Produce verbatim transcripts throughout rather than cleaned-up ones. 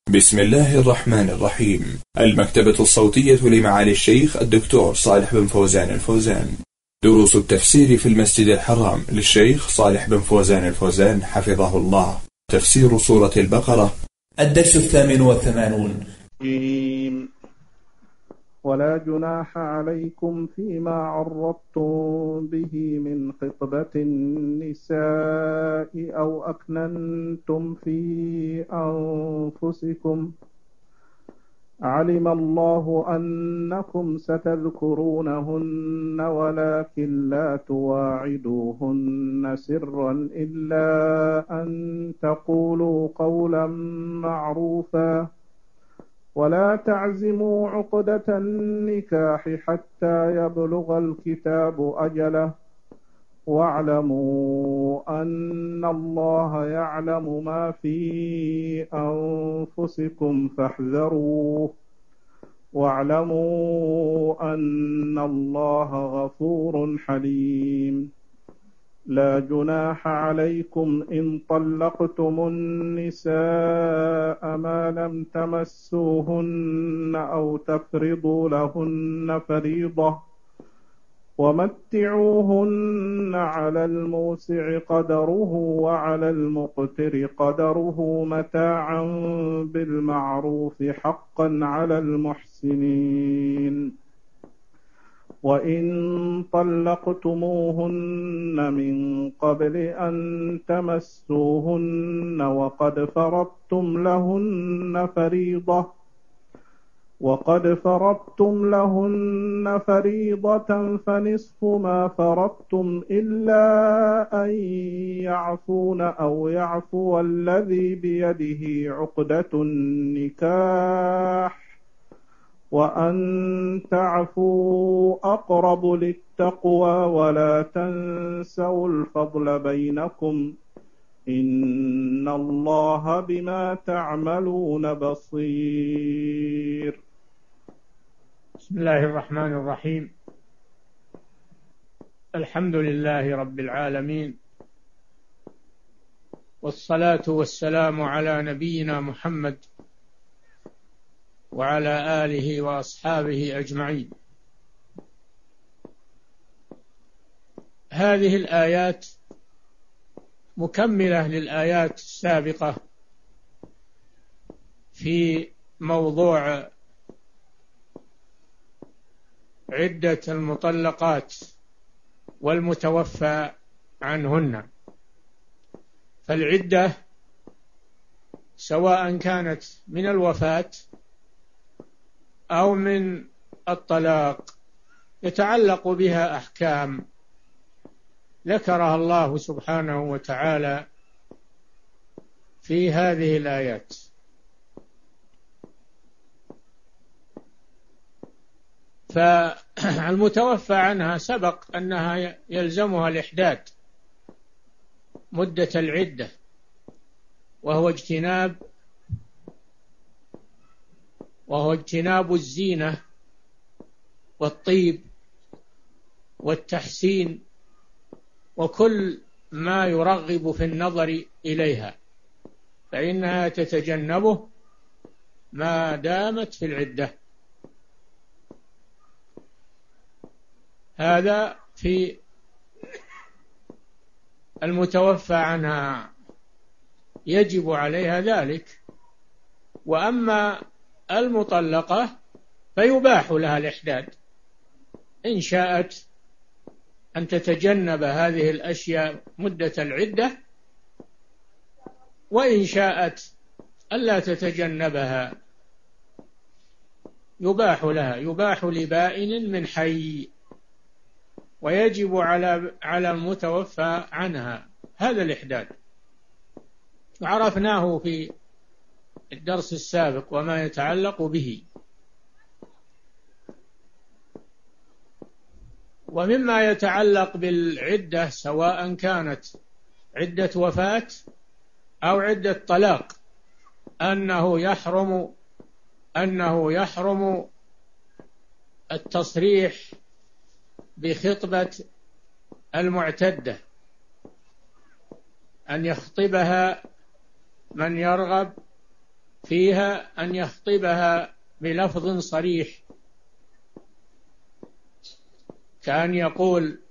بسم الله الرحمن الرحيم. المكتبة الصوتية لمعالي الشيخ الدكتور صالح بن فوزان الفوزان. دروس التفسير في المسجد الحرام للشيخ صالح بن فوزان الفوزان حفظه الله. تفسير سورة البقرة. الدرس الثامن والثمانون. ولا جناح عليكم فيما عرضتم به من خطبة النساء أو أكننتم في أنفسكم، علم الله أنكم ستذكرونهن ولكن لا تواعدوهن سرا إلا أن تقولوا قولا معروفا، ولا تعزموا عقدة النكاح حتى يبلغ الكتاب أجله، واعلموا أن الله يعلم ما في أنفسكم فاحذروه، واعلموا أن الله غفور حليم. لا جناح عليكم إن طلقتم النساء ما لم تمسوهن أو تفرضوا لهن فريضة، ومتعوهن على الموسع قدره وعلى المقتر قدره متاعا بالمعروف حقا على المحسنين. وإن طلقتموهن من قبل أن تمسوهن وقد فرضتم لهن فريضة وقد فرضتم لهن فريضة فنصف ما فرضتم إلا أن يعفون أو يعفو الذي بيده عقدة النكاح، وأن تعفوا أقرب للتقوى، ولا تنسوا الفضل بينكم، إن الله بما تعملون بصير. بسم الله الرحمن الرحيم. الحمد لله رب العالمين، والصلاة والسلام على نبينا محمد وعلى آله وأصحابه أجمعين. هذه الآيات مكملة للآيات السابقة في موضوع عدة المطلقات والمتوفى عنهن. فالعدة سواء كانت من الوفاة أو من الطلاق يتعلق بها أحكام ذكرها الله سبحانه وتعالى في هذه الآيات. فالمتوفى عنها سبق أنها يلزمها الإحداد مدة العدة، وهو اجتناب وهو اجتناب الزينة والطيب والتحسين وكل ما يرغب في النظر إليها، فإنها تتجنبه ما دامت في العدة. هذا في المتوفى عنها يجب عليها ذلك. وأما المطلقة فيباح لها الإحداد إن شاءت أن تتجنب هذه الأشياء مدة العدة، وإن شاءت ألا تتجنبها يباح لها، يباح لبائن من حي، ويجب على على المتوفى عنها هذا الإحداد، وعرفناه في الدرس السابق وما يتعلق به. ومما يتعلق بالعدة سواء كانت عدة وفاة أو عدة طلاق أنه يحرم أنه يحرم التصريح بخطبة المعتدة، أن يخطبها من يرغب فيها أن يخطبها بلفظ صريح، كأن يقول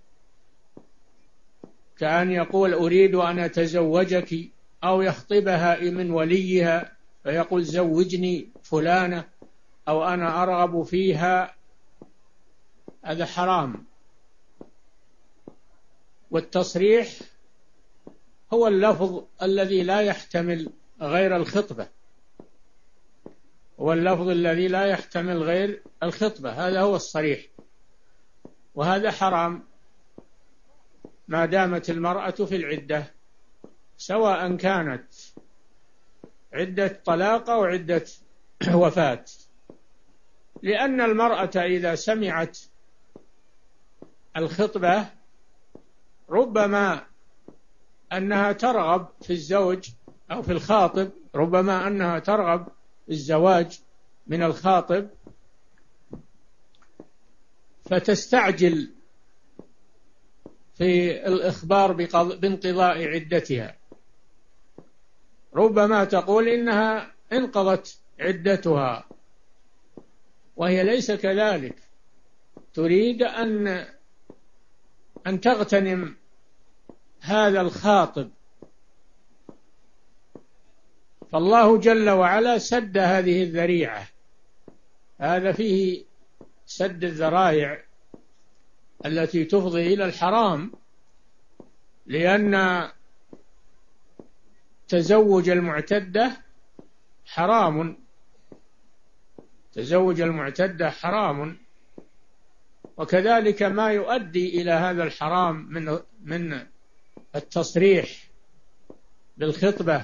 كأن يقول أريد أن أتزوجك، أو يخطبها من وليها فيقول زوجني فلانة، أو أنا أرغب فيها. هذا حرام. والتصريح هو اللفظ الذي لا يحتمل غير الخطبة، هو اللفظ الذي لا يحتمل غير الخطبة، هذا هو الصريح، وهذا حرام ما دامت المرأة في العدة، سواء كانت عدة طلاق أو عدة وفاة، لأن المرأة إذا سمعت الخطبة ربما أنها ترغب في الزوج أو في الخاطب، ربما أنها ترغب في الزواج من الخاطب، فتستعجل في الإخبار بانقضاء عدتها، ربما تقول إنها انقضت عدتها وهي ليس كذلك، تريد أن أن تغتنم هذا الخاطب، فالله جل وعلا سد هذه الذريعة، هذا فيه سد الذرائع التي تفضي إلى الحرام، لأن تزوج المعتدة حرام، تزوج المعتدة حرام، وكذلك ما يؤدي إلى هذا الحرام من من التصريح بالخطبة،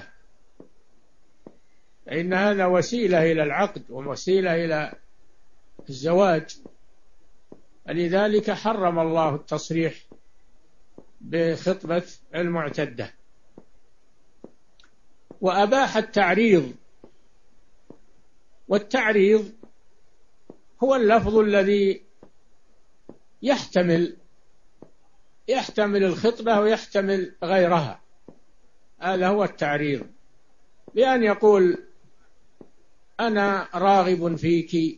فإن هذا وسيلة إلى العقد ووسيلة إلى الزواج، لذلك حرم الله التصريح بخطبة المعتدة، وأباح التعريض. والتعريض هو اللفظ الذي يحتمل يحتمل الخطبة ويحتمل غيرها، هذا هو التعريض، بأن يقول أنا راغب فيك،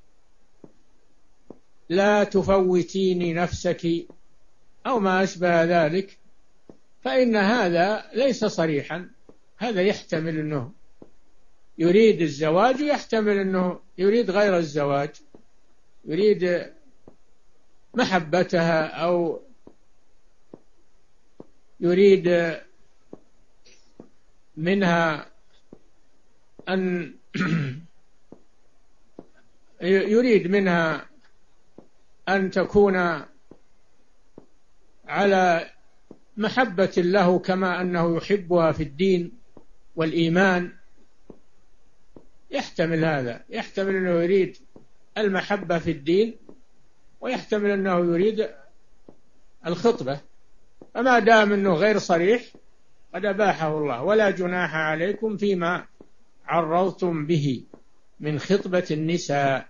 لا تفوتيني نفسك، أو ما أشبه ذلك، فإن هذا ليس صريحا، هذا يحتمل أنه يريد الزواج، ويحتمل أنه يريد غير الزواج، يريد محبتها، أو يريد منها أن يريد منها أن تكون على محبة له كما أنه يحبها في الدين والإيمان، يحتمل هذا، يحتمل أنه يريد المحبة في الدين، ويحتمل أنه يريد الخطبة، فما دام أنه غير صريح قد أباحه الله. ولا جناح عليكم فيما عرضتم به من خطبة النساء.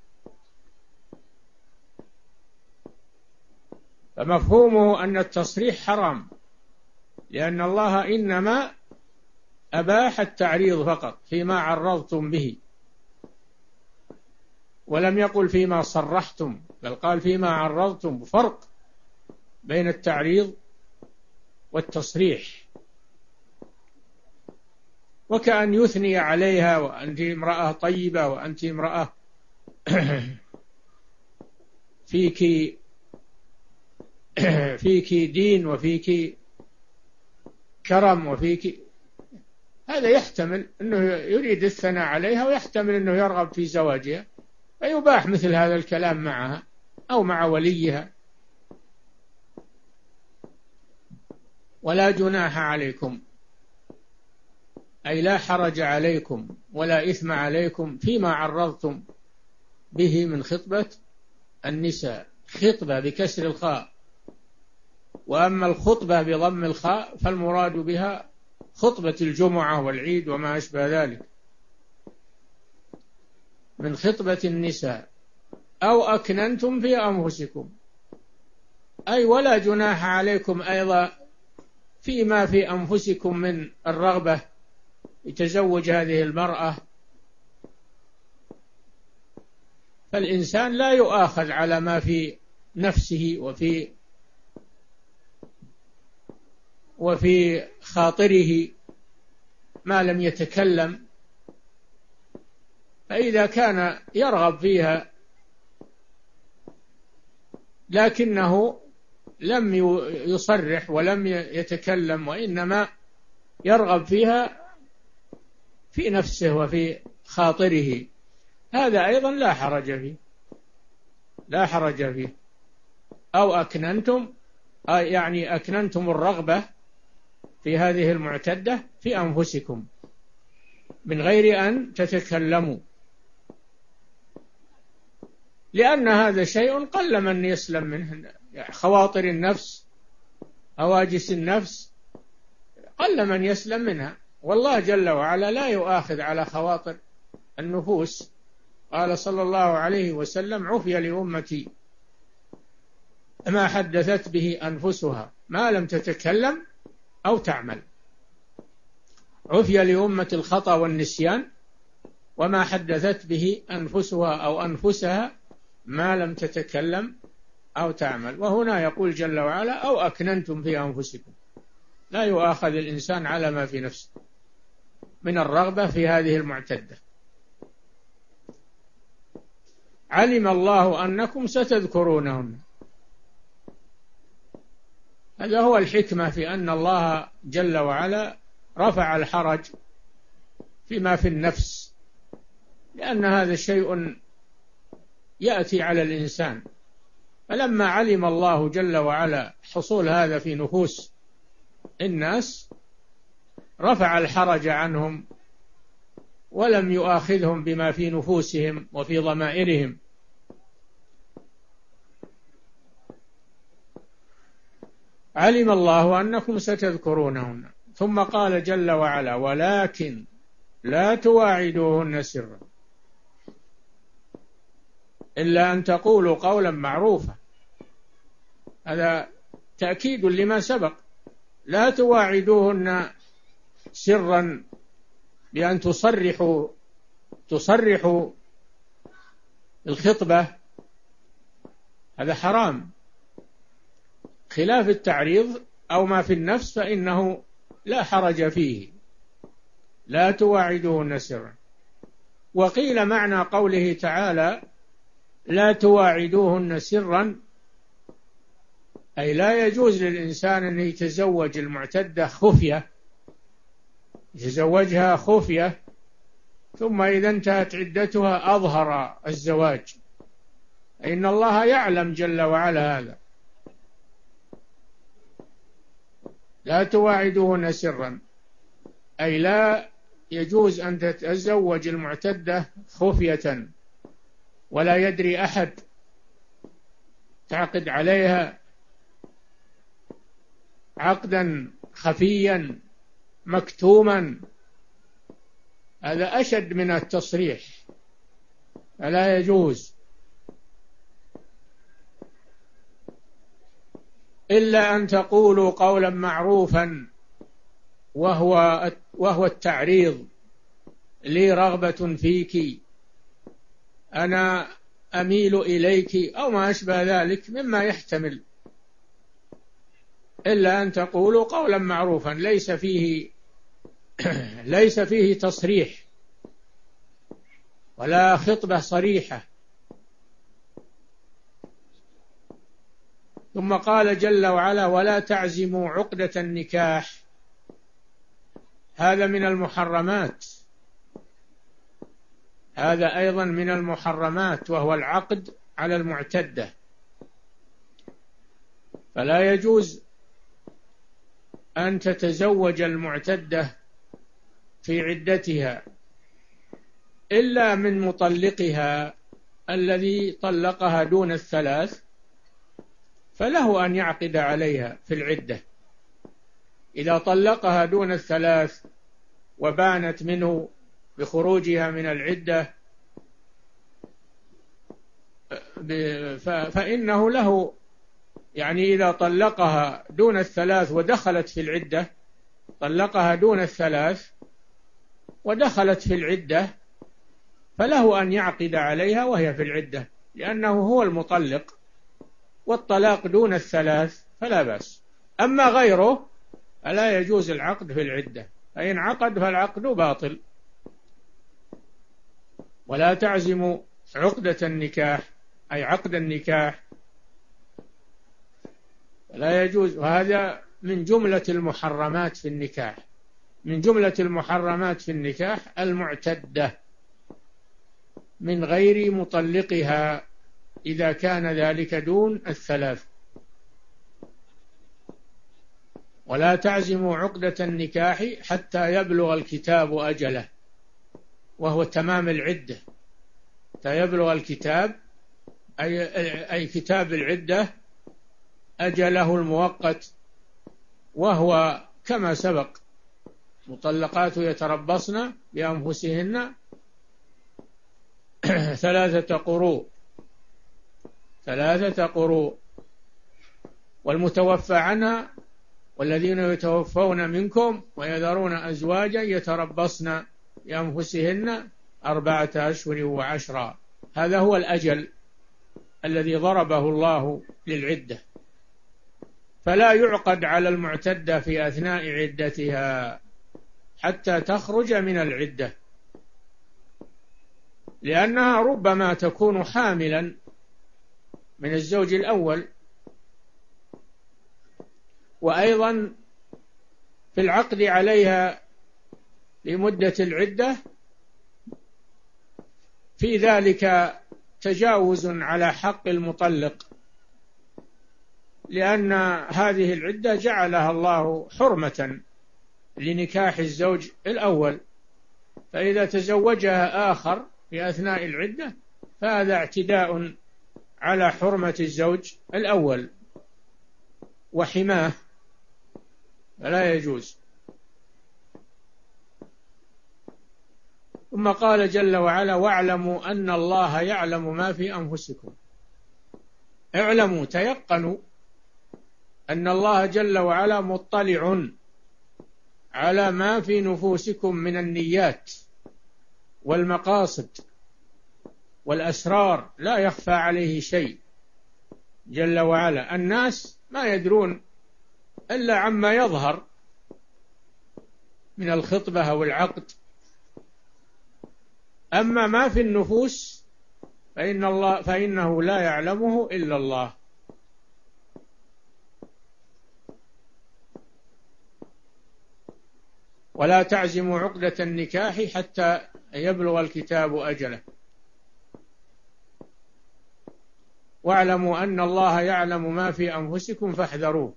فمفهومه أن التصريح حرام، لأن الله إنما أباح التعريض فقط فيما عرضتم به، ولم يقل فيما صرحتم، بل قال فيما عرضتم، فرق بين التعريض والتصريح. وكأن يثني عليها وأنت امرأة طيبة، وأنت امرأة فيك فيك دين، وفيك كرم، وفيك، هذا يحتمل أنه يريد الثناء عليها، ويحتمل أنه يرغب في زواجها، فيباح مثل هذا الكلام معها أو مع وليها. ولا جناح عليكم، أي لا حرج عليكم ولا إثم عليكم فيما عرضتم به من خطبة النساء. خطبة بكسر الخاء، وأما الخطبة بضم الخاء فالمراد بها خطبة الجمعة والعيد وما أشبه ذلك من خطبة النساء. أو أكننتم في أنفسكم، أي ولا جناح عليكم أيضا فيما في أنفسكم من الرغبة يتزوج هذه المرأة، فالإنسان لا يؤاخذ على ما في نفسه وفي وفي خاطره ما لم يتكلم. فإذا كان يرغب فيها لكنه لم يصرح ولم يتكلم، وإنما يرغب فيها في نفسه وفي خاطره، هذا أيضا لا حرج فيه، لا حرج فيه. أو أكننتم، أي يعني أكننتم الرغبة في هذه المعتدة في أنفسكم من غير أن تتكلموا، لأن هذا شيء قل من يسلم منه. خواطر النفس، هواجس النفس، قل من يسلم منها، والله جل وعلا لا يؤاخذ على خواطر النفوس. قال صلى الله عليه وسلم: عفي لأمتي ما حدثت به أنفسها ما لم تتكلم أو تعمل. عفي لأمة الخطأ والنسيان وما حدثت به أنفسها أو أنفسها ما لم تتكلم أو تعمل. وهنا يقول جل وعلا: أو أكننتم في أنفسكم، لا يؤاخذ الإنسان على ما في نفسه من الرغبة في هذه المعتدة. علم الله أنكم ستذكرونهن. هذا هو الحكمة في أن الله جل وعلا رفع الحرج فيما في النفس، لأن هذا شيء يأتي على الإنسان. فلما علم الله جل وعلا حصول هذا في نفوس الناس رفع الحرج عنهم ولم يؤاخذهم بما في نفوسهم وفي ضمائرهم. علم الله أنكم ستذكرونهن، ثم قال جل وعلا: ولكن لا تواعدوهن سرا إلا أن تقولوا قولا معروفا. هذا تأكيد لما سبق. لا تواعدوهن سرا بأن تصرحوا تصرحوا الخطبة، هذا حرام، خلاف التعريض أو ما في النفس فإنه لا حرج فيه. لا تواعدوهن سرا. وقيل معنى قوله تعالى: لا تواعدوهن سرا، أي لا يجوز للإنسان أن يتزوج المعتدة خفية، يتزوجها خفية، ثم إذا انتهت عدتها أظهر الزواج. إن الله يعلم جل وعلا هذا. لا تواعدوهن سرا، أي لا يجوز أن تتزوج المعتدة خفية ولا يدري أحد، تعقد عليها عقدا خفيا مكتوما، هذا أشد من التصريح، فلا يجوز. إلا أن تقولوا قولا معروفا، وهو وهو التعريض: لي رغبة فيك، أنا أميل إليك، أو ما أشبه ذلك مما يحتمل. إلا أن تقولوا قولا معروفا ليس فيه ليس فيه تصريح ولا خطبة صريحة. ثم قال جل وعلا: ولا تعزموا عقدة النكاح. هذا من المحرمات، هذا أيضا من المحرمات، وهو العقد على المعتدة. فلا يجوز أن تتزوج المعتدة في عدتها إلا من مطلقها الذي طلقها دون الثلاث، فله أن يعقد عليها في العدة. إذا طلقها دون الثلاث وبانت منه بخروجها من العدة فإنه له، يعني إذا طلقها دون الثلاث ودخلت في العدة، طلقها دون الثلاث ودخلت في العدة فله أن يعقد عليها وهي في العدة، لأنه هو المطلق، والطلاق دون الثلاث فلا بأس. أما غيره فلا يجوز العقد في العدة، فإن عقد فالعقد باطل. ولا تعزموا عقدة النكاح أي عقد النكاح، لا يجوز. وهذا من جملة المحرمات في النكاح، من جملة المحرمات في النكاح المعتدة من غير مطلقها إذا كان ذلك دون الثلاث. ولا تعزموا عقدة النكاح حتى يبلغ الكتاب أجله، وهو تمام العدة. حتى يبلغ الكتاب أي, أي كتاب العدة أجله المؤقت، وهو كما سبق: مطلقات يتربصن بأنفسهن ثلاثة قروء ثلاثة قروء والمتوفى عنها والذين يتوفون منكم ويذرون أزواجا يتربصن بأنفسهن أربعة أشهر وعشرا. هذا هو الأجل الذي ضربه الله للعدة، فلا يعقد على المعتدة في أثناء عدتها حتى تخرج من العدة، لأنها ربما تكون حاملا من الزوج الأول. وأيضا في العقد عليها لمدة العدة في ذلك تجاوز على حق المطلق، لأن هذه العدة جعلها الله حرمة لنكاح الزوج الأول، فإذا تزوجها آخر في أثناء العدة فهذا اعتداء على حرمة الزوج الأول وحماه، فلا يجوز. ثم قال جل وعلا: واعلموا أن الله يعلم ما في أنفسكم. اعلموا، تيقنوا أن الله جل وعلا مطلع على ما في نفوسكم من النيات والمقاصد والأسرار، لا يخفى عليه شيء جل وعلا. الناس ما يدرون إلا عما يظهر من الخطبة أو العقد، أما ما في النفوس فإن الله فإنه لا يعلمه إلا الله. ولا تعزموا عقدة النكاح حتى يبلغ الكتاب أجله، واعلموا أن الله يعلم ما في أنفسكم فاحذروه.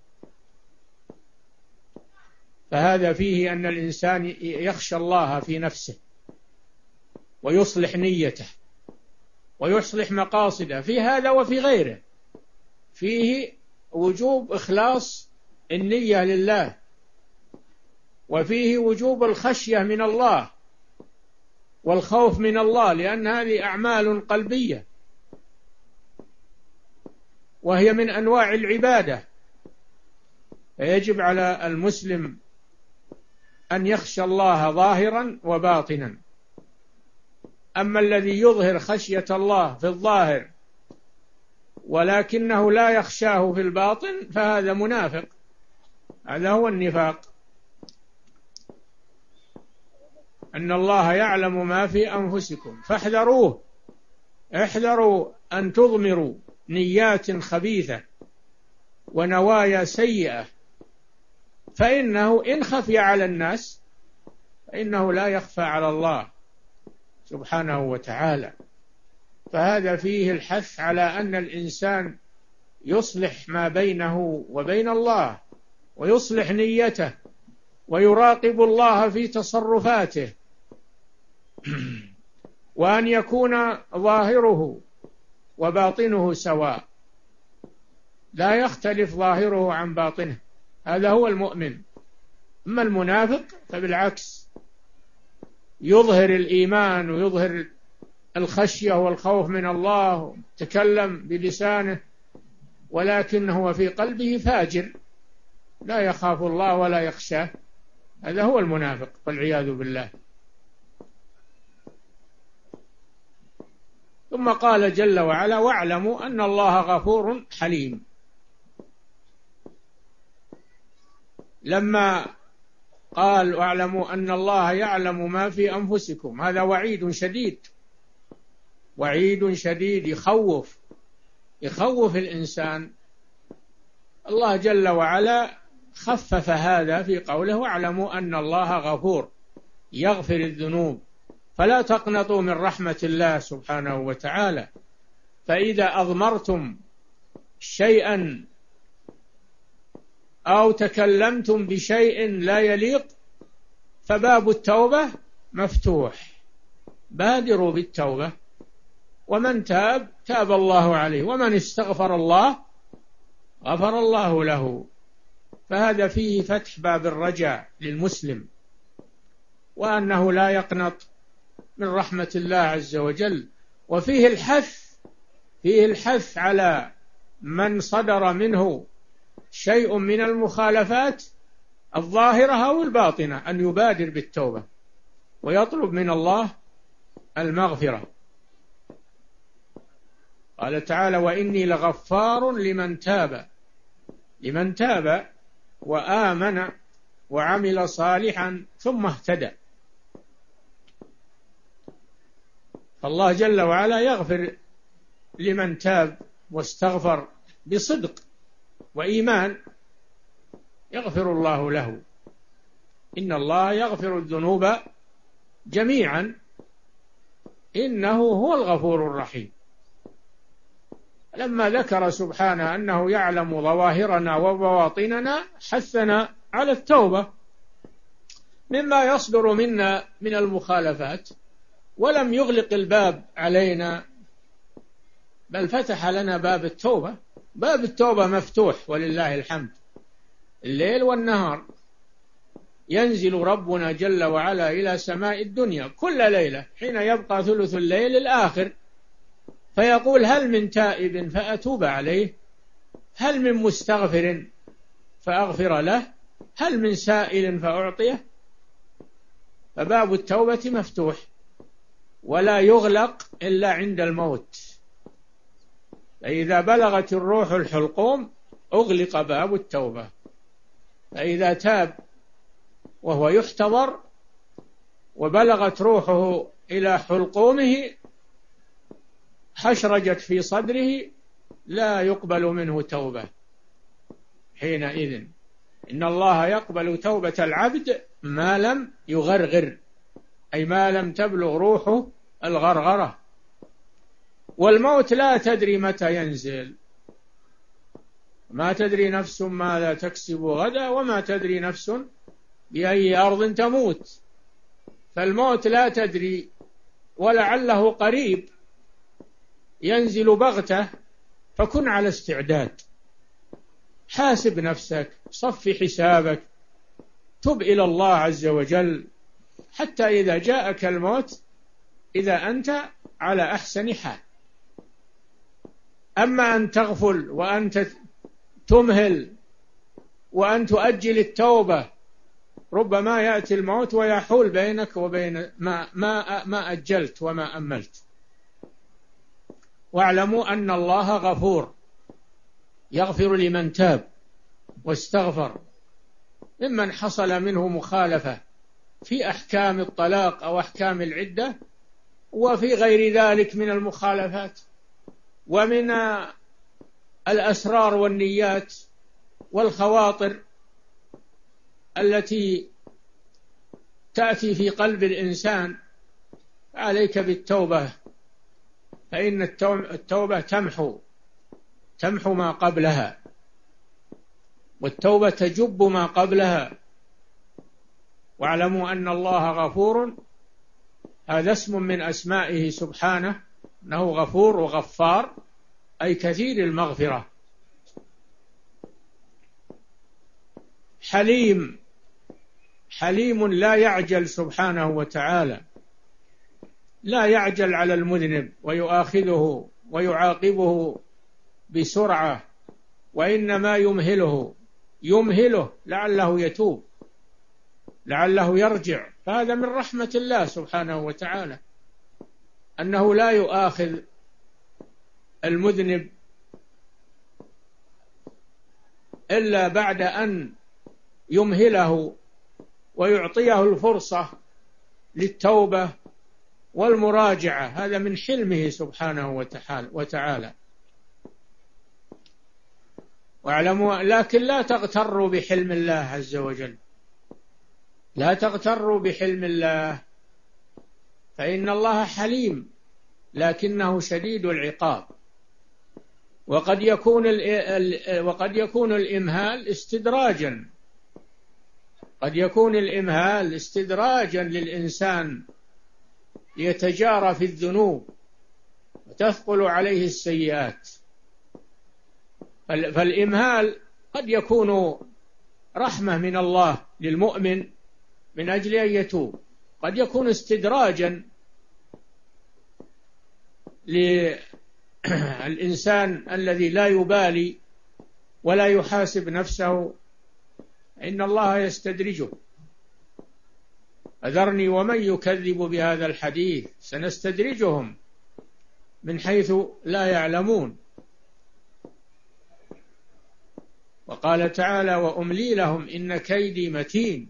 فهذا فيه أن الإنسان يخشى الله في نفسه ويصلح نيته ويصلح مقاصده في هذا وفي غيره. فيه وجوب إخلاص النية لله، وفيه وجوب الخشية من الله والخوف من الله، لأن هذه أعمال قلبية وهي من أنواع العبادة، فيجب على المسلم أن يخشى الله ظاهرا وباطنا. أما الذي يظهر خشية الله في الظاهر ولكنه لا يخشاه في الباطن فهذا منافق، هذا هو النفاق. أن الله يعلم ما في أنفسكم فاحذروه، احذروا أن تضمروا نيات خبيثة ونوايا سيئة، فإنه إن خفي على الناس فإنه لا يخفى على الله سبحانه وتعالى. فهذا فيه الحث على أن الإنسان يصلح ما بينه وبين الله ويصلح نيته ويراقب الله في تصرفاته، وأن يكون ظاهره وباطنه سواء، لا يختلف ظاهره عن باطنه، هذا هو المؤمن. أما المنافق فبالعكس، يظهر الإيمان ويظهر الخشية والخوف من الله، تكلم بلسانه ولكن هو في قلبه فاجر، لا يخاف الله ولا يخشاه، هذا هو المنافق والعياذ بالله. ثم قال جل وعلا: واعلموا أن الله غفور حليم. لما قال: واعلموا أن الله يعلم ما في أنفسكم، هذا وعيد شديد، وعيد شديد يخوف يخوف الإنسان. الله جل وعلا خفف هذا في قوله: واعلموا أن الله غفور يغفر الذنوب، فلا تقنطوا من رحمة الله سبحانه وتعالى. فإذا أضمرتم شيئا أو تكلمتم بشيء لا يليق فباب التوبة مفتوح، بادروا بالتوبة، ومن تاب تاب الله عليه، ومن استغفر الله غفر الله له. فهذا فيه فتح باب الرجاء للمسلم، وأنه لا يقنط من رحمة الله عز وجل. وفيه الحث فيه الحث على من صدر منه شيء من المخالفات الظاهرة أو الباطنة أن يبادر بالتوبة ويطلب من الله المغفرة. قال تعالى: وإني لغفار لمن تاب لمن تاب وآمن وعمل صالحا ثم اهتدى. فالله جل وعلا يغفر لمن تاب واستغفر بصدق وإيمان، يغفر الله له. إن الله يغفر الذنوب جميعا إنه هو الغفور الرحيم. لما ذكر سبحانه أنه يعلم ظواهرنا وبواطننا حثنا على التوبة مما يصدر منا من المخالفات، ولم يغلق الباب علينا، بل فتح لنا باب التوبة. باب التوبة مفتوح ولله الحمد، الليل والنهار ينزل ربنا جل وعلا إلى سماء الدنيا كل ليلة حين يبقى ثلث الليل الآخر، فيقول: هل من تائب فأتوب عليه، هل من مستغفر فأغفر له، هل من سائل فأعطيه. فباب التوبة مفتوح ولا يغلق إلا عند الموت. فإذا بلغت الروح الحلقوم أغلق باب التوبة، فإذا تاب وهو يحتضر وبلغت روحه إلى حلقومه حشرجت في صدره لا يقبل منه توبة حينئذ. إن الله يقبل توبة العبد ما لم يغرغر، أي ما لم تبلغ روحه الغرغرة. والموت لا تدري متى ينزل، ما تدري نفس ماذا تكسب غدا، وما تدري نفس بأي أرض تموت. فالموت لا تدري، ولعله قريب ينزل بغتة، فكن على استعداد. حاسب نفسك، صف حسابك، تب إلى الله عز وجل، حتى إذا جاءك الموت إذا أنت على أحسن حال. أما أن تغفل وأنت تمهل وأن تؤجل التوبة، ربما يأتي الموت ويحول بينك وبين ما, ما, ما أجلت وما أملت. واعلموا أن الله غفور يغفر لمن تاب واستغفر ممن حصل منه مخالفة في أحكام الطلاق أو أحكام العدة وفي غير ذلك من المخالفات ومن الأسرار والنيات والخواطر التي تأتي في قلب الإنسان. عليك بالتوبة، فإن التوبة تمحو تمحو ما قبلها، والتوبة تجب ما قبلها. واعلموا أن الله غفور، هذا اسم من أسمائه سبحانه، أنه غفور وغفار، أي كثير المغفرة. حليم، حليم لا يعجل سبحانه وتعالى، لا يعجل على المذنب ويؤاخذه ويعاقبه بسرعة، وإنما يمهله يمهله لعله يتوب، لعله يرجع. فهذا من رحمة الله سبحانه وتعالى أنه لا يؤاخذ المذنب إلا بعد أن يمهله ويعطيه الفرصة للتوبة والمراجعة. هذا من حلمه سبحانه وتعالى. واعلموا، لكن لا تغتروا بحلم الله عز وجل، لا تغتروا بحلم الله، فإن الله حليم لكنه شديد العقاب. وقد يكون وقد يكون الإمهال استدراجا، قد يكون الإمهال استدراجا للإنسان ليتجارى في الذنوب وتثقل عليه السيئات. فالإمهال قد يكون رحمة من الله للمؤمن من أجل أن يتوب، قد يكون استدراجا للإنسان الذي لا يبالي ولا يحاسب نفسه، إن الله يستدرجه. أذرني ومن يكذب بهذا الحديث سنستدرجهم من حيث لا يعلمون. وقال تعالى: وأملي لهم إن كيدي متين.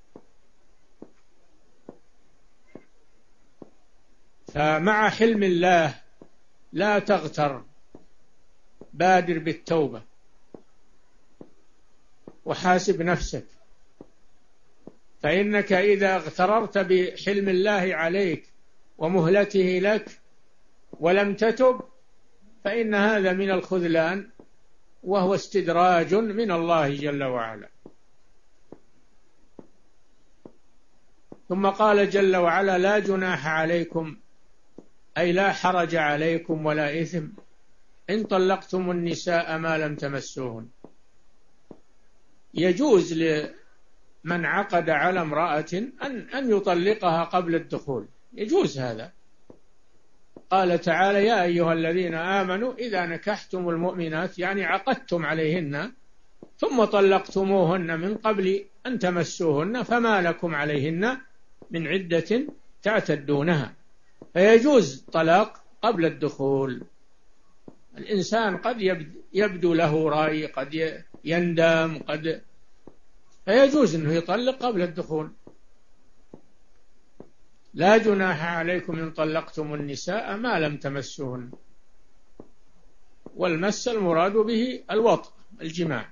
فمع حلم الله لا تغتر، بادر بالتوبة وحاسب نفسك، فإنك إذا اغتررت بحلم الله عليك ومهلته لك ولم تتب فإن هذا من الخذلان، وهو استدراج من الله جل وعلا. ثم قال جل وعلا: لا جناح عليكم، أي لا حرج عليكم ولا إثم إن طلقتم النساء ما لم تمسوهن. يجوز لمن عقد على امرأة أن أن يطلقها قبل الدخول، يجوز هذا. قال تعالى: يا أيها الذين آمنوا إذا نكحتم المؤمنات، يعني عقدتم عليهن ثم طلقتموهن من قبل أن تمسوهن فما لكم عليهن من عدة تعتدونها. فيجوز طلاق قبل الدخول. الإنسان قد يبدو له رأي، قد يندم، قد فيجوز أنه يطلق قبل الدخول. لا جناح عليكم إن طلقتم النساء ما لم تمسوهن. والمس المراد به الوطء، الجماع،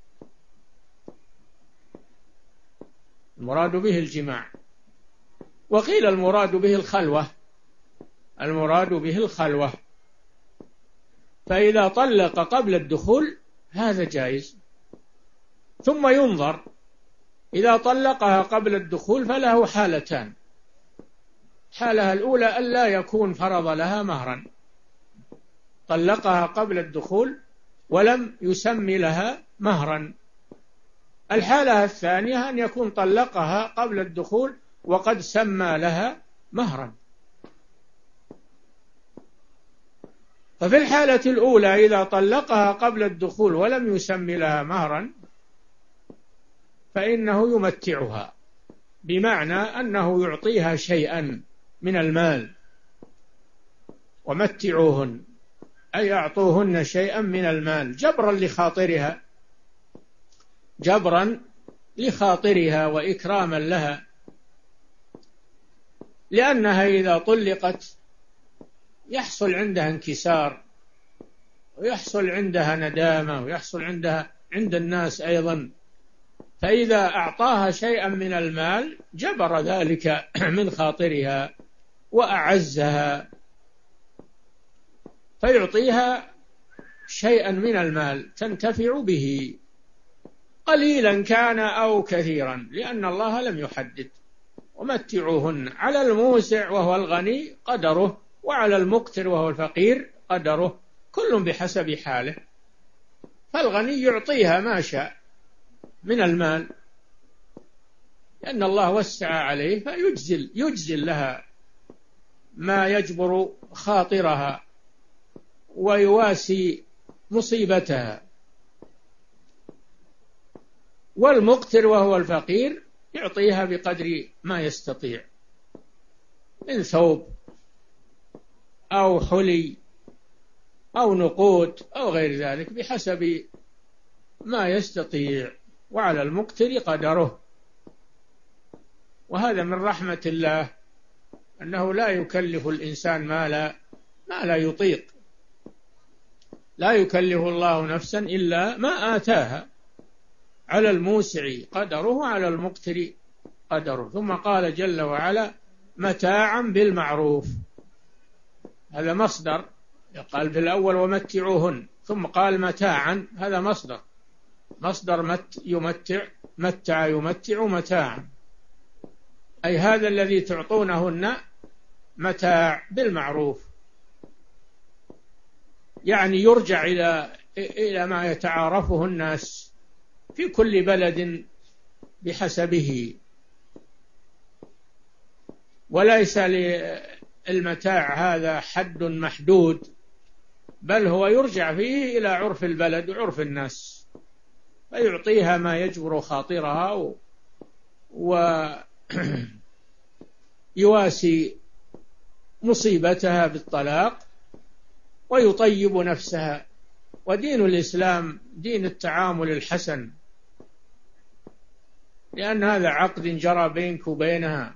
المراد به الجماع. وقيل المراد به الخلوة، المراد به الخلوة. فإذا طلق قبل الدخول هذا جائز، ثم ينظر. إذا طلقها قبل الدخول فله حالتان: حالها الأولى ألا يكون فرض لها مهرا، طلقها قبل الدخول ولم يسمي لها مهرا. الحالة الثانية أن يكون طلقها قبل الدخول وقد سمى لها مهرا. ففي الحالة الأولى إذا طلقها قبل الدخول ولم يسمي لها مهرا فإنه يمتعها، بمعنى أنه يعطيها شيئا من المال. ومتعوهن أي أعطوهن شيئا من المال جبرا لخاطرها، جبرا لخاطرها وإكراما لها، لأنها إذا طلقت يحصل عندها انكسار، ويحصل عندها ندامة، ويحصل عندها عند الناس أيضا. فإذا أعطاها شيئا من المال جبر ذلك من خاطرها وأعزها، فيعطيها شيئا من المال تنتفع به، قليلا كان أو كثيرا، لأن الله لم يحدد. ومتعوهن على الموسع وهو الغني قدره، وعلى المقتر وهو الفقير قدره، كل بحسب حاله. فالغني يعطيها ما شاء من المال لأن الله وسع عليه، فيجزل يجزل لها ما يجبر خاطرها ويواسي مصيبتها. والمقتر وهو الفقير يعطيها بقدر ما يستطيع من ثوب أو حلي أو نقود أو غير ذلك بحسب ما يستطيع، وعلى المقتر قدره. وهذا من رحمة الله أنه لا يكلف الإنسان ما لا ما لا يطيق، لا يكلف الله نفسا إلا ما آتاها، على الموسع قدره على المقتر قدره. ثم قال جل وعلا متاعا بالمعروف، هذا مصدر، قال في الأول ومتعوهن، ثم قال متاعا، هذا مصدر مصدر مت يمتع، متع يمتع متاعا، أي هذا الذي تعطونهن متاع بالمعروف، يعني يرجع إلى إلى ما يتعارفه الناس في كل بلد بحسبه، وليس للمتاع هذا حد محدود، بل هو يرجع فيه إلى عرف البلد وعرف الناس، فيعطيها ما يجبر خاطرها ويواسي مصيبتها بالطلاق ويطيب نفسها. ودين الإسلام دين التعامل الحسن، لأن هذا عقد جرى بينك وبينها،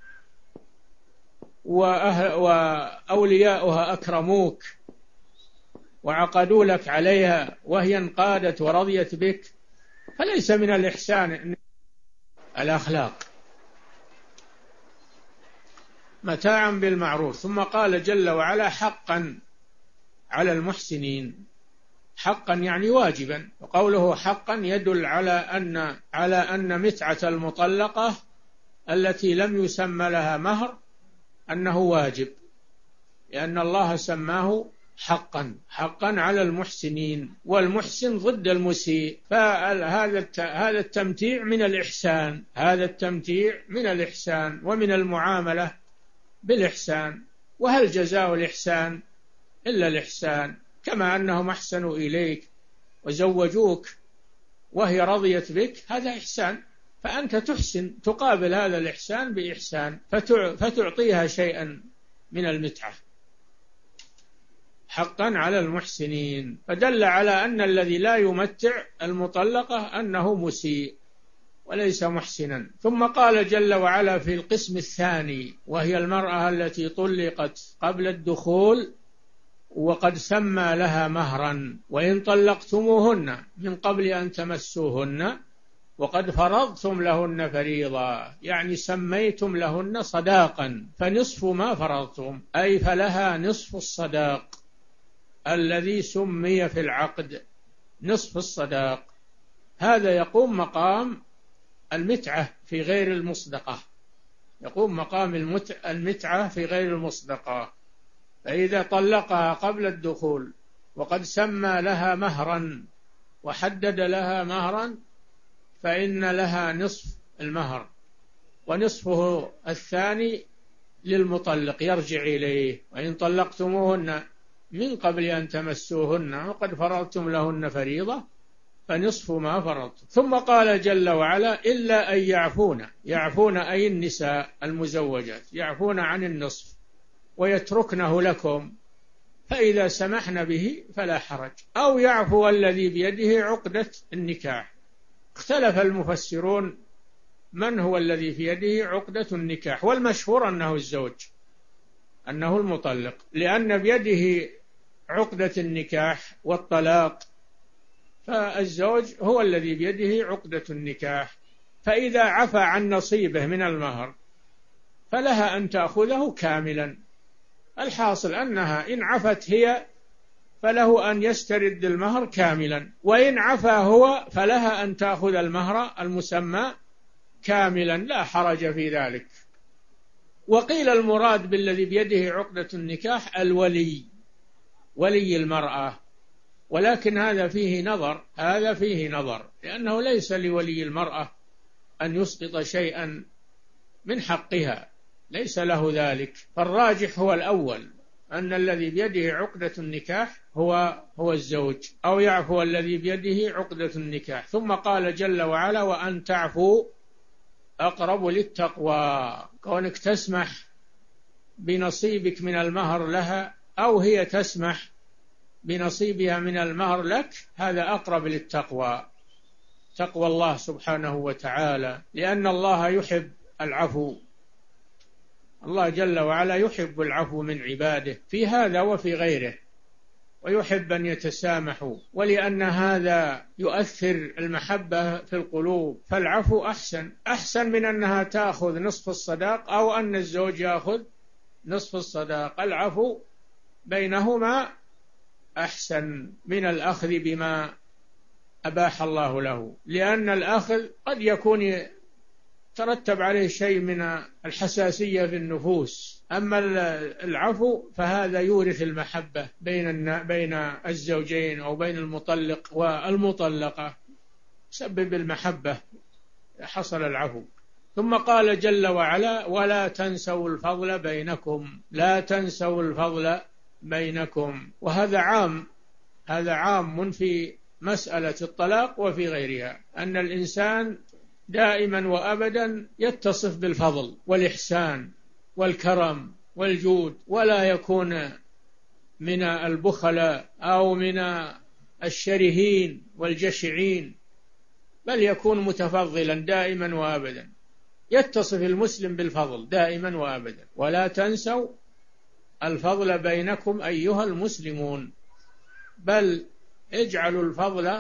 وأولياؤها أكرموك وعقدوا لك عليها، وهي انقادت ورضيت بك، فليس من الإحسان الأخلاق. متاعا بالمعروف. ثم قال جل وعلا حقا على المحسنين، حقا يعني واجبا، وقوله حقا يدل على أن على أن متعة المطلقة التي لم يسمى لها مهر أنه واجب، لأن الله سماه حقا، حقا على المحسنين، والمحسن ضد المسيء، فهذا هذا التمتيع من الإحسان، هذا التمتيع من الإحسان ومن المعاملة بالإحسان. وهل جزاء الإحسان إلا الإحسان؟ كما أنهم أحسنوا إليك وزوجوك وهي رضيت بك، هذا إحسان، فأنت تحسن تقابل هذا الإحسان بإحسان، فتعطيها شيئا من المتعة. حقا على المحسنين، فدل على أن الذي لا يمتع المطلقة أنه مسيء وليس محسنا. ثم قال جل وعلا في القسم الثاني، وهي المرأة التي طلقت قبل الدخول وقد سمى لها مهرا، وإن طلقتموهن من قبل أن تمسوهن وقد فرضتم لهن فريضة، يعني سميتم لهن صداقا، فنصف ما فرضتم، أي فلها نصف الصداق الذي سمي في العقد، نصف الصداق. هذا يقوم مقام المتعة في غير المصدقة، يقوم مقام المتعة في غير المصدقة. فإذا طلقها قبل الدخول وقد سمى لها مهرا وحدد لها مهرا، فإن لها نصف المهر، ونصفه الثاني للمطلق يرجع إليه. وإن طلقتموهن من قبل أن تمسوهن وقد فرضتم لهن فريضة فنصف ما فرضتم. ثم قال جل وعلا إلا أن يعفون، يعفون أي النساء المزوجات، يعفون عن النصف ويتركنه لكم، فإذا سمحن به فلا حرج، أو يعفو الذي بيده عقدة النكاح. اختلف المفسرون من هو الذي في يده عقدة النكاح، والمشهور أنه الزوج، أنه المطلق، لأن بيده عقدة النكاح والطلاق، فالزوج هو الذي بيده عقدة النكاح. فإذا عفى عن نصيبه من المهر فلها أن تأخذه كاملا. الحاصل أنها إن عفت هي فله أن يسترد المهر كاملا، وإن عفى هو فلها أن تأخذ المهر المسمى كاملا، لا حرج في ذلك. وقيل المراد بالذي بيده عقدة النكاح الولي، ولي المرأة، ولكن هذا فيه نظر، هذا فيه نظر، لأنه ليس لولي المرأة أن يسقط شيئا من حقها، ليس له ذلك. فالراجح هو الأول، أن الذي بيده عقدة النكاح هو هو الزوج، أو يعفو الذي بيده عقدة النكاح. ثم قال جل وعلا وأن تعفوا أقرب للتقوى، كونك تسمح بنصيبك من المهر لها، أو هي تسمح بنصيبها من المهر لك، هذا أقرب للتقوى، تقوى الله سبحانه وتعالى، لأن الله يحب العفو. الله جل وعلا يحب العفو من عباده في هذا وفي غيره، ويحب أن يتسامحوا، ولأن هذا يؤثر المحبة في القلوب، فالعفو أحسن أحسن من أنها تأخذ نصف الصداق أو أن الزوج يأخذ نصف الصداق. العفو بينهما أحسن من الأخذ بما أباح الله له، لأن الأخذ قد يكون ترتب عليه شيء من الحساسية في النفوس، أما العفو فهذا يورث المحبة بين بين الزوجين أو بين المطلق والمطلقة، سبب المحبة حصل العفو. ثم قال جل وعلا: ولا تنسوا الفضل بينكم، لا تنسوا الفضل بينكم. وهذا عام، هذا عام في مسألة الطلاق وفي غيرها، أن الإنسان دائما وأبدا يتصف بالفضل والإحسان والكرم والجود، ولا يكون من البخلاء أو من الشرهين والجشعين، بل يكون متفضلا دائما وأبدا، يتصف المسلم بالفضل دائما وأبدا. ولا تنسوا الفضل بينكم أيها المسلمون، بل اجعلوا الفضل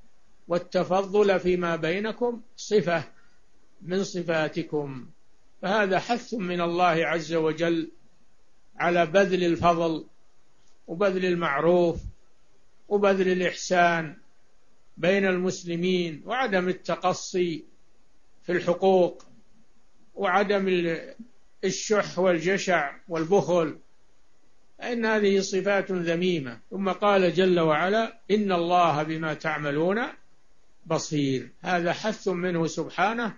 والتفضل فيما بينكم صفة من صفاتكم. فهذا حث من الله عز وجل على بذل الفضل وبذل المعروف وبذل الإحسان بين المسلمين، وعدم التقصي في الحقوق، وعدم الشح والجشع والبخل، فإن هذه صفات ذميمة. ثم قال جل وعلا: إن الله بما تعملون بصير. هذا حث منه سبحانه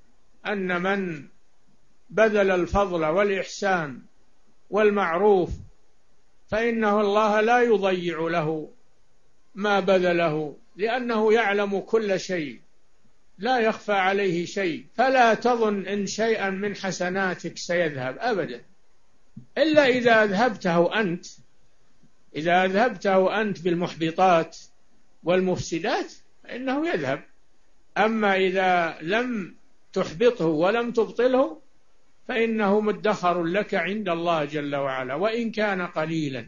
أن من بذل الفضل والإحسان والمعروف فإنه الله لا يضيع له ما بذله، لأنه يعلم كل شيء، لا يخفى عليه شيء. فلا تظن إن شيئا من حسناتك سيذهب أبدا، إلا إذا أذهبته أنت، إذا أذهبته أنت بالمحبطات والمفسدات فإنه يذهب. أما إذا لم تحبطه ولم تبطله فإنه مدخر لك عند الله جل وعلا، وإن كان قليلا.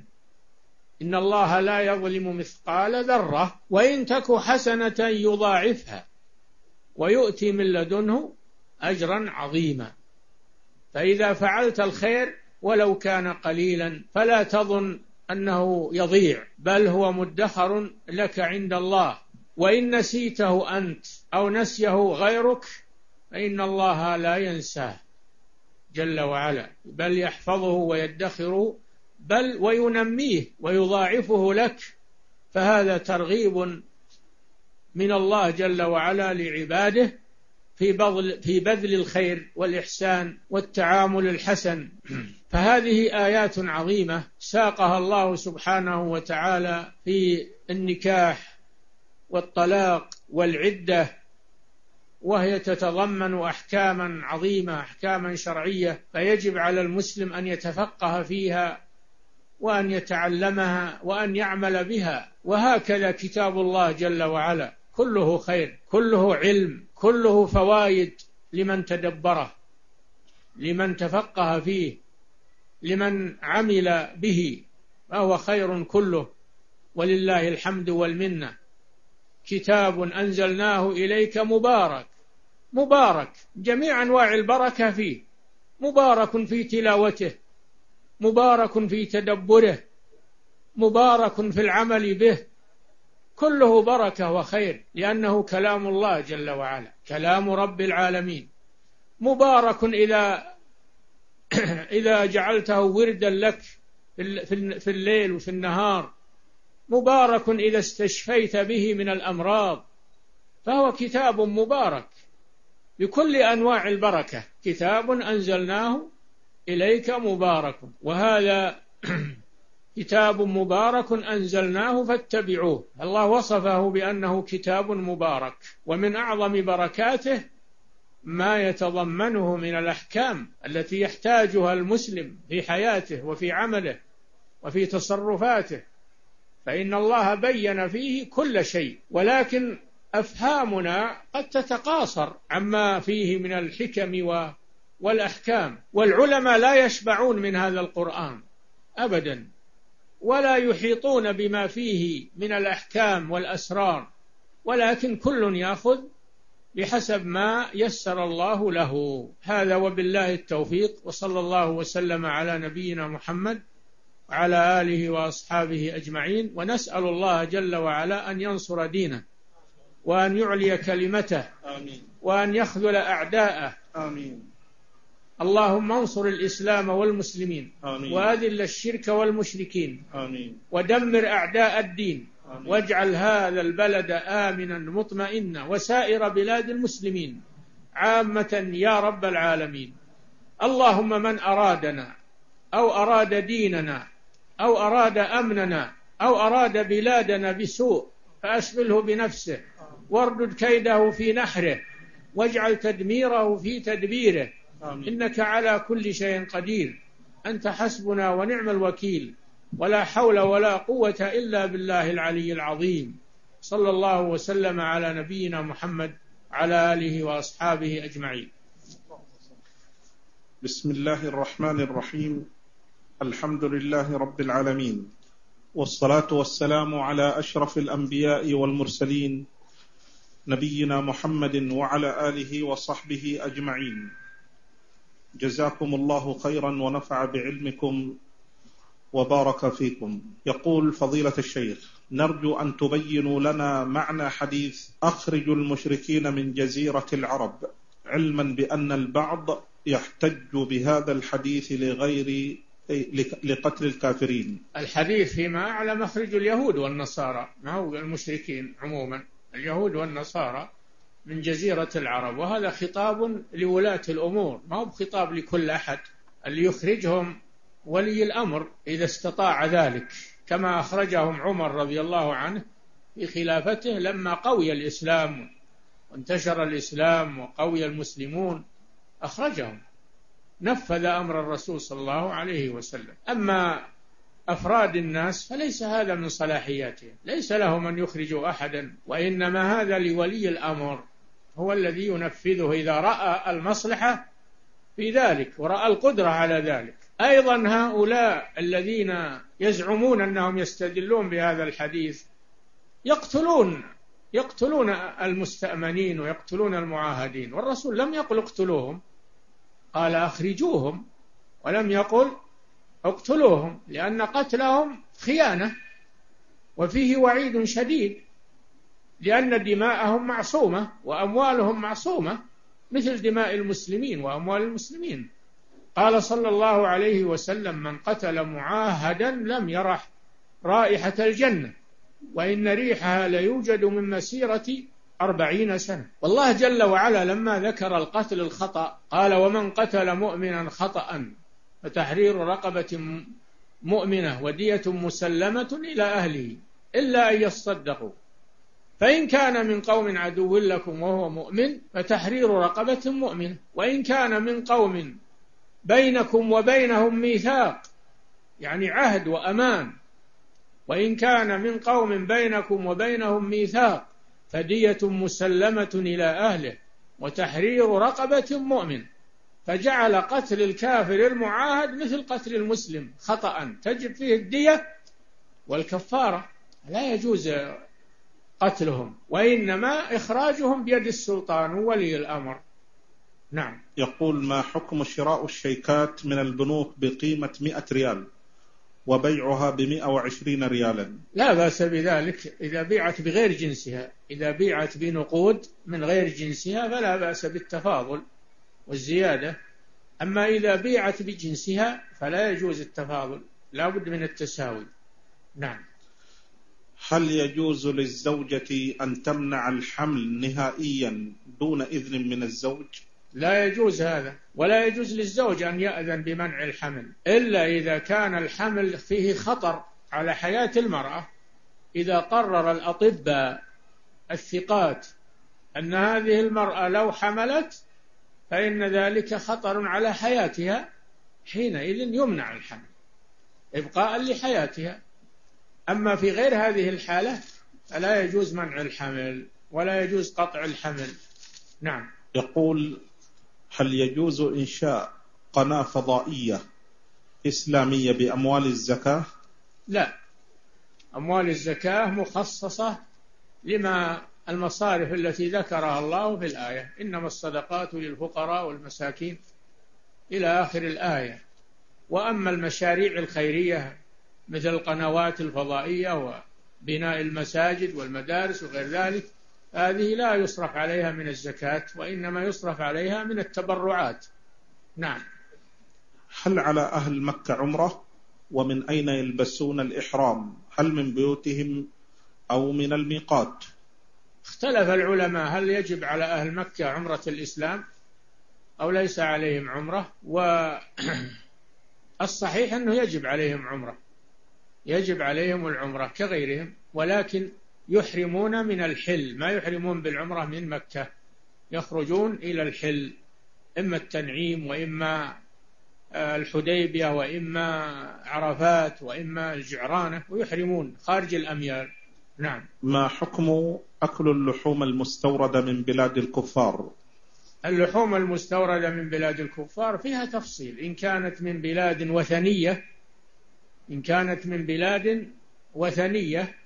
إن الله لا يظلم مثقال ذرة، وإن تك حسنة يضاعفها ويؤتي من لدنه أجرا عظيما. فإذا فعلت الخير ولو كان قليلا فلا تظن أنه يضيع، بل هو مدخر لك عند الله. وإن نسيته أنت أو نسيه غيرك فإن الله لا ينساه جل وعلا، بل يحفظه ويدخره، بل وينميه ويضاعفه لك. فهذا ترغيب من الله جل وعلا لعباده في بذل في بذل الخير والإحسان والتعامل الحسن. فهذه آيات عظيمة ساقها الله سبحانه وتعالى في النكاح والطلاق والعدة، وهي تتضمن أحكاما عظيمة، أحكاما شرعية، فيجب على المسلم أن يتفقه فيها وأن يتعلمها وأن يعمل بها. وهكذا كتاب الله جل وعلا كله خير، كله علم، كله فوائد لمن تدبره، لمن تفقه فيه، لمن عمل به، فهو خير كله، ولله الحمد والمنة. كتاب أنزلناه إليك مبارك، مبارك جميع أنواع البركة فيه، مبارك في تلاوته، مبارك في تدبره، مبارك في العمل به، كله بركة وخير، لأنه كلام الله جل وعلا، كلام رب العالمين. مبارك إذا إذا جعلته وردا لك في الليل وفي النهار، مبارك إذا استشفيت به من الأمراض، فهو كتاب مبارك بكل أنواع البركة، كتاب أنزلناه إليك مبارك. وهذا كتاب مبارك أنزلناه فاتبعوه. الله وصفه بأنه كتاب مبارك، ومن أعظم بركاته ما يتضمنه من الأحكام التي يحتاجها المسلم في حياته وفي عمله وفي تصرفاته. فإن الله بين فيه كل شيء، ولكن أفهامنا قد تتقاصر عما فيه من الحكم والأحكام، والعلماء لا يشبعون من هذا القرآن أبدا، ولا يحيطون بما فيه من الأحكام والأسرار، ولكن كل يأخذ بحسب ما يسر الله له. هذا وبالله التوفيق، وصلى الله وسلم على نبينا محمد وعلى آله وأصحابه أجمعين، ونسأل الله جل وعلا أن ينصر دينه وأن يعلي كلمته آمين. وأن يخذل أعداءه آمين. اللهم انصر الإسلام والمسلمين آمين. وأذل الشرك والمشركين آمين. ودمر أعداء الدين آمين. واجعل هذا البلد آمنا مطمئنا وسائر بلاد المسلمين عامة يا رب العالمين. اللهم من أرادنا أو أراد ديننا أو أراد أمننا أو أراد بلادنا بسوء فأشغله بنفسه واردد كيده في نحره واجعل تدميره في تدبيره آمين. إنك على كل شيء قدير، أنت حسبنا ونعم الوكيل، ولا حول ولا قوة إلا بالله العلي العظيم. صلى الله وسلم على نبينا محمد على آله وأصحابه أجمعين. بسم الله الرحمن الرحيم. الحمد لله رب العالمين، والصلاة والسلام على أشرف الأنبياء والمرسلين نبينا محمد وعلى آله وصحبه أجمعين. جزاكم الله خيرا ونفع بعلمكم وبارك فيكم. يقول فضيلة الشيخ: نرجو أن تبينوا لنا معنى حديث أخرجوا المشركين من جزيرة العرب، علما بأن البعض يحتج بهذا الحديث لغير لقتل الكافرين. الحديث فيما أعلم أخرج اليهود والنصارى، ما هو المشركين عموما، اليهود والنصارى من جزيرة العرب، وهذا خطاب لولاة الأمور، ما هو خطاب لكل أحد. اللي يخرجهم ولي الأمر إذا استطاع ذلك، كما أخرجهم عمر رضي الله عنه في خلافته لما قوي الإسلام وانتشر الإسلام وقوي المسلمون، أخرجهم، نفذ أمر الرسول صلى الله عليه وسلم. أما أفراد الناس فليس هذا من صلاحياتهم، ليس لهم أن يخرجوا أحدا، وإنما هذا لولي الأمر، هو الذي ينفذه إذا رأى المصلحة في ذلك ورأى القدرة على ذلك. أيضا هؤلاء الذين يزعمون أنهم يستدلون بهذا الحديث يقتلون يقتلون المستأمنين ويقتلون المعاهدين، والرسول لم يقل اقتلوهم، قال أخرجوهم، ولم يقل اقتلوهم، لأن قتلهم خيانة وفيه وعيد شديد، لأن دماءهم معصومة وأموالهم معصومة مثل دماء المسلمين وأموال المسلمين. قال صلى الله عليه وسلم: من قتل معاهدا لم يرح رائحة الجنة، وإن ريحها ليوجد من مسيرة أربعين سنة. والله جل وعلا لما ذكر القتل الخطأ قال: ومن قتل مؤمنا خطأ فتحرير رقبة مؤمنة ودية مسلمة إلى أهله إلا أن يصدقوا، فإن كان من قوم عدو لكم وهو مؤمن فتحرير رقبة مؤمنة، وإن كان من قوم بينكم وبينهم ميثاق يعني عهد وأمان، وإن كان من قوم بينكم وبينهم ميثاق فدية مسلمة إلى أهله وتحرير رقبة مؤمن. فجعل قتل الكافر المعاهد مثل قتل المسلم خطأ تجب فيه الدية والكفارة، لا يجوز قتلهم، وإنما إخراجهم بيد السلطان وولي الأمر. نعم. يقول: ما حكم شراء الشيكات من البنوك بقيمة مئة ريال وبيعها بمئة وعشرين ريالا؟ لا بأس بذلك إذا بيعت بغير جنسها، إذا بيعت بنقود من غير جنسها فلا بأس بالتفاضل والزيادة، أما إذا بيعت بجنسها فلا يجوز التفاضل، لا بد من التساوي. نعم. هل يجوز للزوجة أن تمنع الحمل نهائيا دون إذن من الزوج؟ لا يجوز هذا، ولا يجوز للزوج أن يأذن بمنع الحمل إلا إذا كان الحمل فيه خطر على حياة المرأة. إذا قرر الأطباء الثقات أن هذه المرأة لو حملت فإن ذلك خطر على حياتها، حينئذ يمنع الحمل إبقاء لحياتها. أما في غير هذه الحالة فلا يجوز منع الحمل ولا يجوز قطع الحمل. نعم. يقول: هل يجوز إنشاء قناة فضائية إسلامية بأموال الزكاة؟ لا، أموال الزكاة مخصصة لما المصارف التي ذكرها الله في الآية: إنما الصدقات للفقراء والمساكين إلى آخر الآية. وأما المشاريع الخيرية مثل القنوات الفضائية وبناء المساجد والمدارس وغير ذلك، هذه لا يصرف عليها من الزكاة، وإنما يصرف عليها من التبرعات. نعم. هل على أهل مكة عمرة؟ ومن أين يلبسون الإحرام؟ هل من بيوتهم أو من الميقات؟ اختلف العلماء هل يجب على أهل مكة عمرة الإسلام أو ليس عليهم عمرة، والصحيح أنه يجب عليهم عمرة، يجب عليهم العمرة كغيرهم، ولكن يحرمون من الحل، ما يحرمون بالعمرة من مكة، يخرجون إلى الحل، إما التنعيم وإما الحديبية وإما عرفات وإما الجعرانة، ويحرمون خارج الأميال. نعم. ما حكم أكل اللحوم المستوردة من بلاد الكفار؟ اللحوم المستوردة من بلاد الكفار فيها تفصيل. إن كانت من بلاد وثنية إن كانت من بلاد وثنية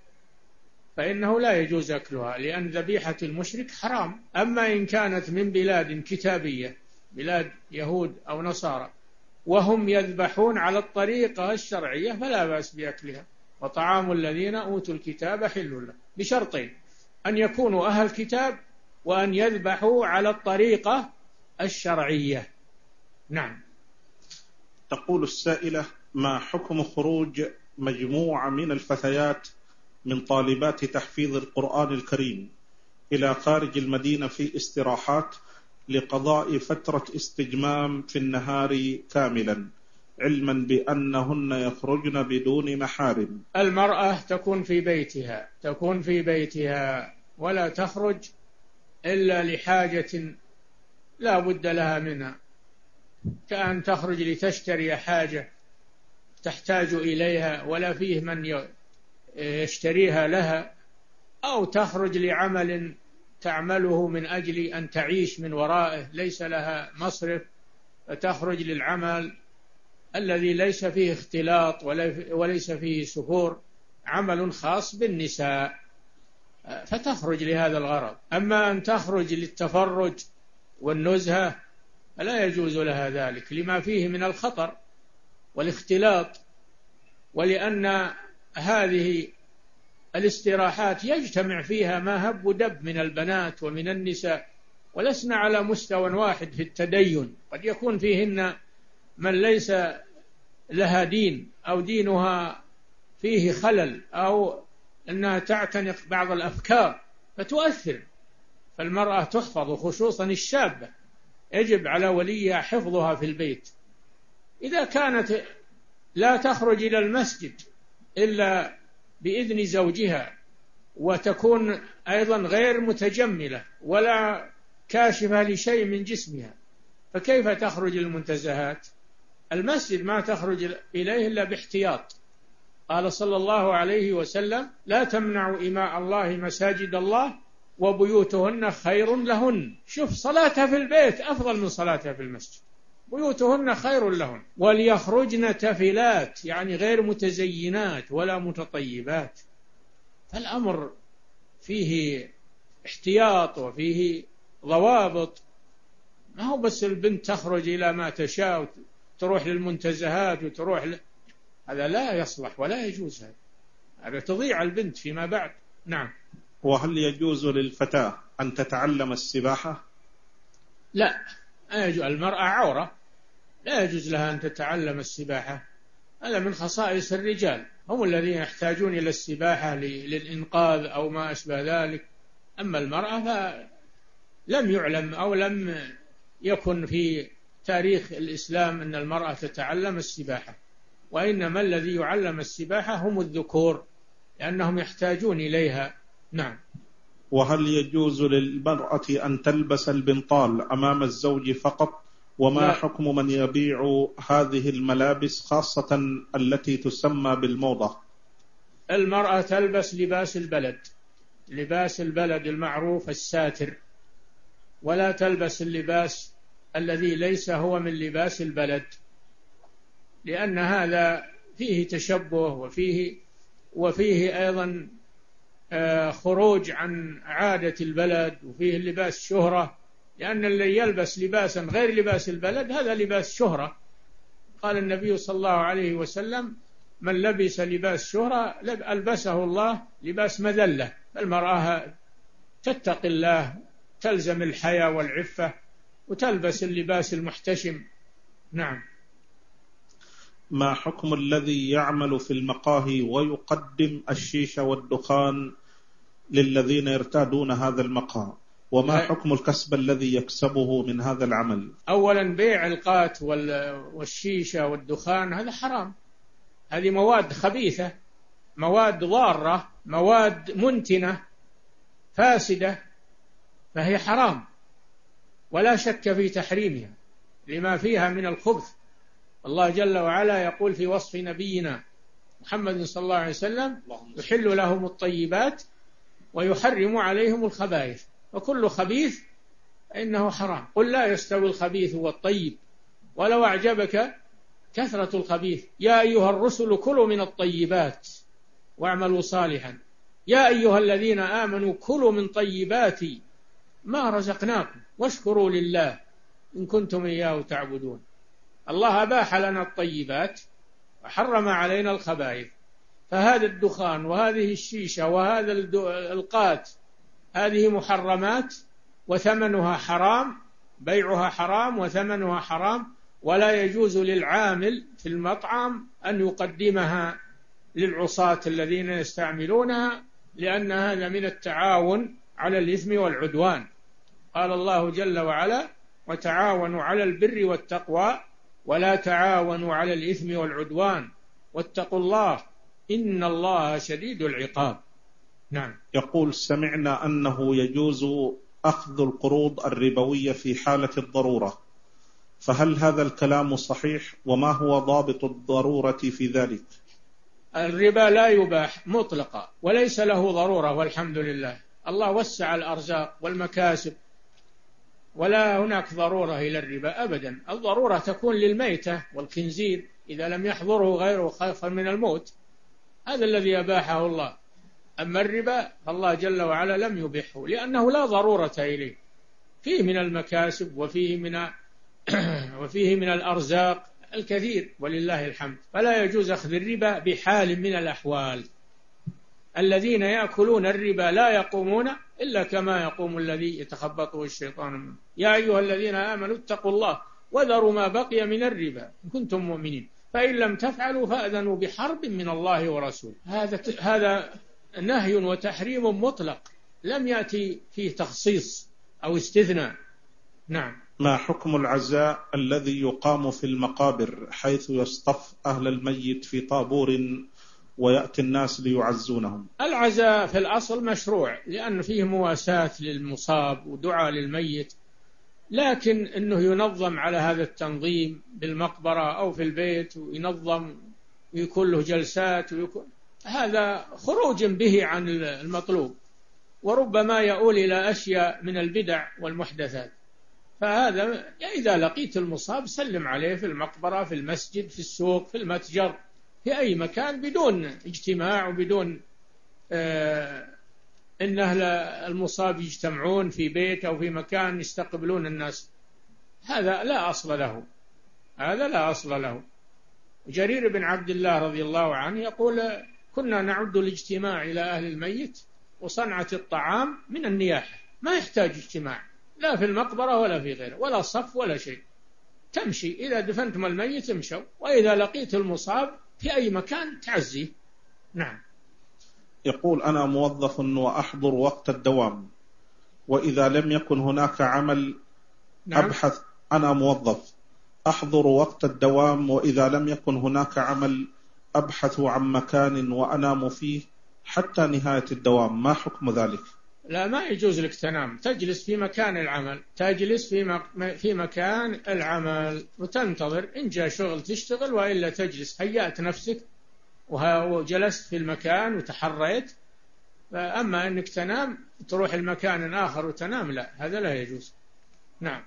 فإنه لا يجوز أكلها، لأن ذبيحة المشرك حرام. أما إن كانت من بلاد كتابية، بلاد يهود أو نصارى، وهم يذبحون على الطريقة الشرعية، فلا بأس بأكلها. وطعام الذين أوتوا الكتاب حل له، بشرطين: أن يكونوا أهل كتاب، وأن يذبحوا على الطريقة الشرعية. نعم. تقول السائلة: ما حكم خروج مجموعة من الفتيات من طالبات تحفيظ القرآن الكريم إلى خارج المدينة في استراحات لقضاء فترة استجمام في النهار كاملا، علما بأنهن يخرجن بدون محارم؟ المرأة تكون في بيتها تكون في بيتها ولا تخرج إلا لحاجة لا بد لها منها، كأن تخرج لتشتري حاجة تحتاج إليها ولا فيه من يشتريها لها، أو تخرج لعمل تعمله من أجل أن تعيش من ورائه، ليس لها مصرف، فتخرج للعمل الذي ليس فيه اختلاط وليس فيه سفور، عمل خاص بالنساء، فتخرج لهذا الغرض. أما أن تخرج للتفرج والنزهة فلا يجوز لها ذلك، لما فيه من الخطر والاختلاط، ولأن هذه الاستراحات يجتمع فيها ما هب ودب من البنات ومن النساء، ولسنا على مستوى واحد في التدين، قد يكون فيهن من ليس لها دين أو دينها فيه خلل أو أنها تعتنق بعض الأفكار فتؤثر، فالمرأة تحفظ، خصوصا الشابة يجب على وليها حفظها في البيت. إذا كانت لا تخرج إلى المسجد إلا بإذن زوجها، وتكون أيضا غير متجملة ولا كاشفة لشيء من جسمها، فكيف تخرج للمنتزهات؟ المسجد ما تخرج إليه إلا باحتياط. قال صلى الله عليه وسلم: لا تمنعوا إماء الله مساجد الله وبيوتهن خير لهن. شوف، صلاتها في البيت أفضل من صلاتها في المسجد. بيوتهن خير لهن وليخرجن تفلات، يعني غير متزينات ولا متطيبات. فالأمر فيه احتياط وفيه ضوابط، ما هو بس البنت تخرج إلى ما تشاء، تروح للمنتزهات وتروح ل... هذا لا يصلح ولا يجوز، هذا هذا تضيع البنت فيما بعد. نعم. وهل يجوز للفتاة أن تتعلم السباحة؟ لا، المرأة عورة، لا يجوز لها أن تتعلم السباحة، هذا من خصائص الرجال، هم الذين يحتاجون إلى السباحة للإنقاذ أو ما أشبه ذلك. أما المرأة فلم يعلم أو لم يكن في تاريخ الإسلام أن المرأة تتعلم السباحة، وإنما الذي يعلم السباحة هم الذكور لأنهم يحتاجون إليها. نعم. وهل يجوز للمرأة أن تلبس البنطال أمام الزوج فقط؟ وما لا. حكم من يبيع هذه الملابس خاصة التي تسمى بالموضة؟ المرأة تلبس لباس البلد، لباس البلد المعروف الساتر، ولا تلبس اللباس الذي ليس هو من لباس البلد، لأن هذا فيه تشبه وفيه وفيه أيضا خروج عن عادة البلد، وفيه لباس شهرة، لأن اللي يلبس لباسا غير لباس البلد هذا لباس شهرة. قال النبي صلى الله عليه وسلم: من لبس لباس شهرة ألبسه الله لباس مذلة. المرأة تتقي الله، تلزم الحياء والعفة، وتلبس اللباس المحتشم. نعم. ما حكم الذي يعمل في المقاهي ويقدم الشيشة والدخان للذين يرتادون هذا المقهى؟ وما حكم الكسب الذي يكسبه من هذا العمل؟ أولا بيع القات والشيشة والدخان هذا حرام، هذه مواد خبيثة، مواد ضارة، مواد منتنة فاسدة، فهي حرام ولا شك في تحريمها لما فيها من الخبث. الله جل وعلا يقول في وصف نبينا محمد صلى الله عليه وسلم: يحل لهم الطيبات ويحرم عليهم الخبائث، وكل خبيث إنه حرام. قل لا يستوي الخبيث والطيب ولو أعجبك كثرة الخبيث. يا أيها الرسل كلوا من الطيبات واعملوا صالحا، يا أيها الذين آمنوا كلوا من طيبات ما رزقناكم واشكروا لله إن كنتم إياه تعبدون. الله أباح لنا الطيبات وحرم علينا الخبائث، فهذا الدخان وهذه الشيشة وهذا القات هذه محرمات وثمنها حرام، بيعها حرام وثمنها حرام، ولا يجوز للعامل في المطعم أن يقدمها للعصاة الذين يستعملونها، لأن هذا من التعاون على الإثم والعدوان. قال الله جل وعلا: وتعاونوا على البر والتقوى ولا تعاونوا على الإثم والعدوان واتقوا الله إن الله شديد العقاب. نعم. يقول: سمعنا أنه يجوز أخذ القروض الربوية في حالة الضرورة، فهل هذا الكلام صحيح؟ وما هو ضابط الضرورة في ذلك؟ الربا لا يباح مطلقا وليس له ضرورة، والحمد لله. الله وسع الأرزاق والمكاسب، ولا هناك ضرورة إلى الربا أبدا. الضرورة تكون للميتة والخنزير إذا لم يحضره غيره خوفا من الموت، هذا الذي أباحه الله. أما الربا فالله جل وعلا لم يبحه لأنه لا ضرورة إليه، فيه من المكاسب وفيه من وفيه من الأرزاق الكثير ولله الحمد، فلا يجوز أخذ الربا بحال من الأحوال. الذين يأكلون الربا لا يقومون إلا كما يقوم الذي يتخبطه الشيطان منه. يا أيها الذين آمنوا اتقوا الله وذروا ما بقي من الربا إن كنتم مؤمنين فإن لم تفعلوا فأذنوا بحرب من الله ورسوله. هذا هذا نهي وتحريم مطلق، لم يأتي فيه تخصيص أو استثناء. نعم. ما حكم العزاء الذي يقام في المقابر حيث يصطف أهل الميت في طابور ويأتي الناس ليعزونهم؟ العزاء في الأصل مشروع لأن فيه مواساة للمصاب ودعاء للميت، لكن أنه ينظم على هذا التنظيم بالمقبرة أو في البيت وينظم ويكون له جلسات ويكون هذا خروج به عن المطلوب، وربما يؤول إلى أشياء من البدع والمحدثات. فهذا إذا لقيت المصاب سلم عليه في المقبرة، في المسجد، في السوق، في المتجر، في أي مكان، بدون اجتماع وبدون آه إن أهل المصاب يجتمعون في بيت أو في مكان يستقبلون الناس. هذا لا أصل له، هذا لا أصل له. جرير بن عبد الله رضي الله عنه يقول: كنا نعد الاجتماع إلى أهل الميت وصنعة الطعام من النياحة، ما يحتاج اجتماع لا في المقبرة ولا في غيره ولا صف ولا شيء، تمشي إذا دفنتم الميت امشوا، وإذا لقيت المصاب في أي مكان تعزيه. نعم. يقول: أنا موظف وأحضر وقت الدوام، وإذا لم يكن هناك عمل نعم. أبحث أنا موظف أحضر وقت الدوام، وإذا لم يكن هناك عمل أبحث عن مكان وأنام فيه حتى نهاية الدوام، ما حكم ذلك؟ لا، ما يجوز لك تنام، تجلس في مكان العمل، تجلس في في مكان العمل وتنتظر إن جاء شغل تشتغل، وإلا تجلس. هيأت نفسك وجلست في المكان وتحريت. فأما أنك تنام تروح المكان آخر وتنام، لا، هذا لا يجوز. نعم.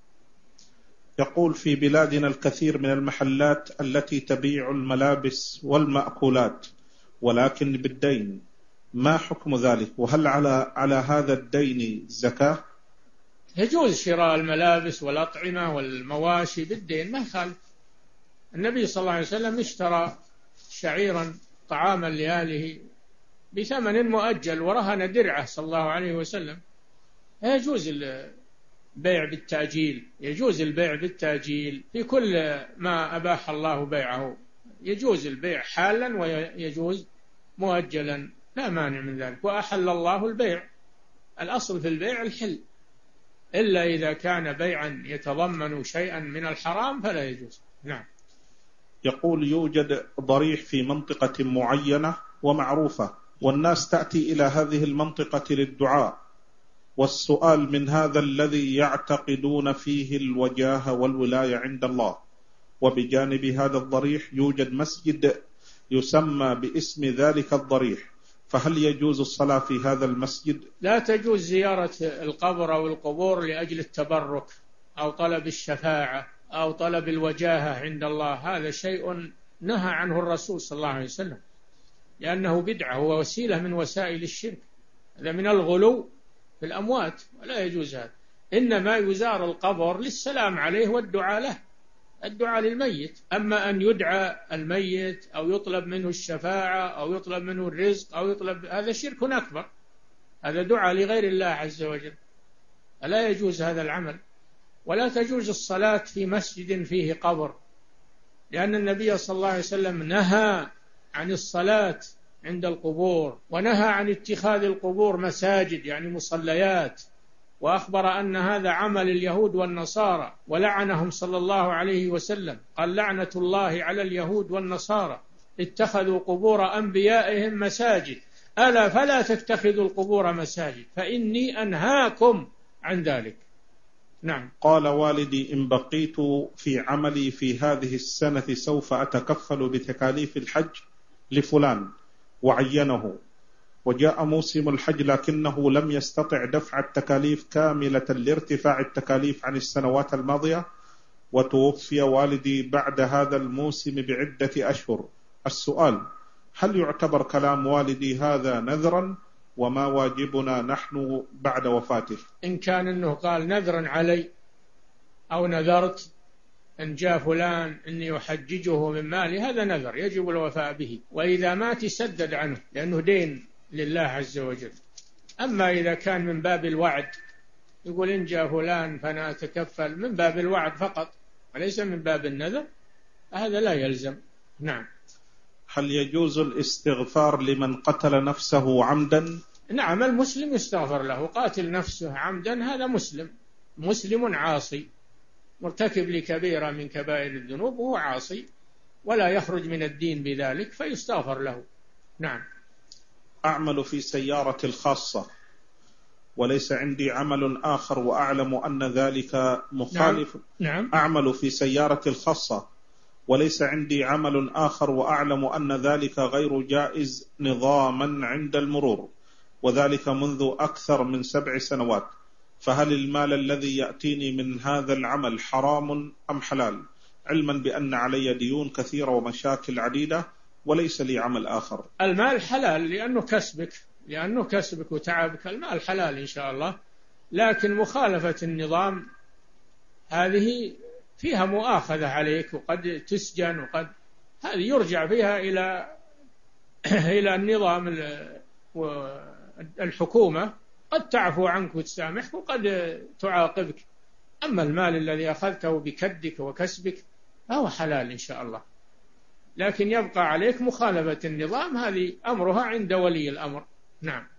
يقول: في بلادنا الكثير من المحلات التي تبيع الملابس والمأكولات ولكن بالدين، ما حكم ذلك؟ وهل على على هذا الدين زكاة؟ يجوز شراء الملابس والأطعمة والمواشي بالدين، ما يخالف. النبي صلى الله عليه وسلم اشترى شعيرا طعاما لأهله بثمن مؤجل ورهن درعه صلى الله عليه وسلم. يجوز البيع بالتأجيل، يجوز البيع بالتأجيل في كل ما أباح الله بيعه، يجوز البيع حالا ويجوز مؤجلا، لا مانع من ذلك. وأحل الله البيع، الأصل في البيع الحل، إلا إذا كان بيعا يتضمن شيئا من الحرام فلا يجوز. نعم. يقول: يوجد ضريح في منطقة معينة ومعروفة، والناس تأتي إلى هذه المنطقة للدعاء، والسؤال من هذا الذي يعتقدون فيه الوجاهة والولاية عند الله، وبجانب هذا الضريح يوجد مسجد يسمى باسم ذلك الضريح، فهل يجوز الصلاة في هذا المسجد؟ لا تجوز زيارة القبر أو القبور لأجل التبرك أو طلب الشفاعة أو طلب الوجاهة عند الله، هذا شيء نهى عنه الرسول صلى الله عليه وسلم، لأنه بدعة ووسيلة من وسائل الشرك، هذا من الغلو في الأموات ولا يجوز هذا. إنما يزار القبر للسلام عليه والدعاء له، الدعاء للميت. أما أن يدعى الميت أو يطلب منه الشفاعة أو يطلب منه الرزق أو يطلب، هذا شرك أكبر، هذا دعاء لغير الله عز وجل، لا يجوز هذا العمل. ولا تجوز الصلاة في مسجد فيه قبر، لأن النبي صلى الله عليه وسلم نهى عن الصلاة عند القبور، ونهى عن اتخاذ القبور مساجد يعني مصليات، وأخبر أن هذا عمل اليهود والنصارى، ولعنهم صلى الله عليه وسلم، قال: لعنة الله على اليهود والنصارى اتخذوا قبور أنبيائهم مساجد، ألا فلا تتخذوا القبور مساجد فإني أنهاكم عن ذلك. نعم. قال: والدي إن بقيت في عملي في هذه السنة سوف أتكفل بتكاليف الحج لفلان وعينه، وجاء موسم الحج لكنه لم يستطع دفع التكاليف كاملة لارتفاع التكاليف عن السنوات الماضية، وتوفي والدي بعد هذا الموسم بعدة أشهر. السؤال: هل يعتبر كلام والدي هذا نذرا؟ وما واجبنا نحن بعد وفاته؟ إن كان أنه قال نذرا علي أو نذرت إن جاء فلان إني أحججه من مالي، هذا نذر يجب الوفاء به، وإذا مات يسدد عنه لأنه دين لله عز وجل. أما إذا كان من باب الوعد، يقول إن جاء فلان فأنا أتكفل، من باب الوعد فقط وليس من باب النذر، هذا لا يلزم. نعم. هل يجوز الاستغفار لمن قتل نفسه عمدا؟ نعم، المسلم يستغفر له، قاتل نفسه عمدا هذا مسلم، مسلم عاصي مرتكب لكبيرة من كبائر الذنوب وهو عاصي ولا يخرج من الدين بذلك فيستغفر له. نعم. أعمل في سيارة الخاصة وليس عندي عمل آخر وأعلم أن ذلك مخالف. نعم. نعم. أعمل في سيارة الخاصة وليس عندي عمل آخر وأعلم أن ذلك غير جائز نظاما عند المرور، وذلك منذ أكثر من سبع سنوات، فهل المال الذي يأتيني من هذا العمل حرام أم حلال، علما بأن علي ديون كثيرة ومشاكل عديدة وليس لي عمل آخر؟ المال حلال لأنه كسبك، لأنه كسبك وتعبك، المال حلال إن شاء الله، لكن مخالفة النظام هذه فيها مؤاخذة عليك وقد تسجن، وقد هذه يرجع فيها إلى إلى النظام والحكومة، قد تعفو عنك وتسامحك وقد تعاقبك. أما المال الذي أخذته بكدك وكسبك فهو حلال إن شاء الله، لكن يبقى عليك مخالفة النظام، هذه أمرها عند ولي الأمر. نعم.